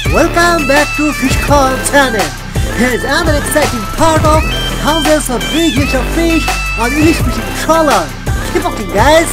Welcome back to Fish Call channel. Here's another exciting part of thousands of big Hilsa fish on ilish fishing trawler. Keep watching, guys.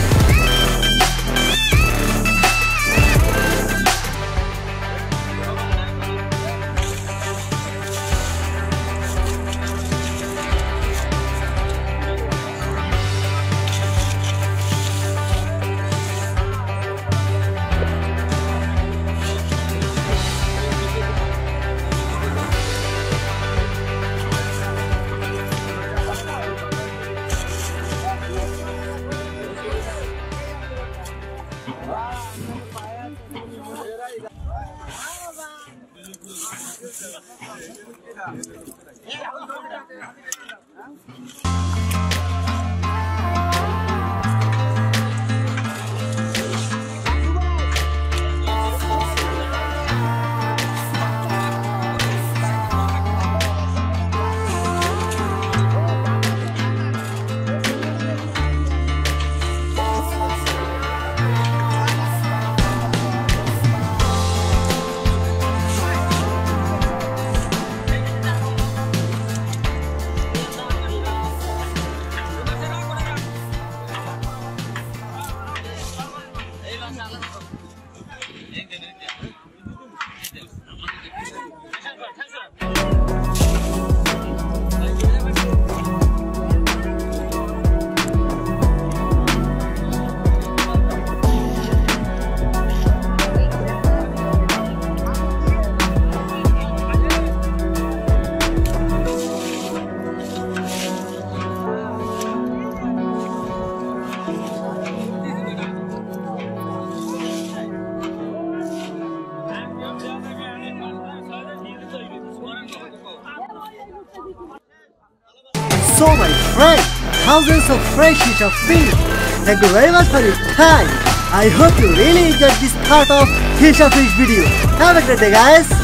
So my friend, thousands of fresh Hilsa fish. Thank you very much for your time. I hope you really enjoyed this part of Hilsa Fish video. Have a great day, guys.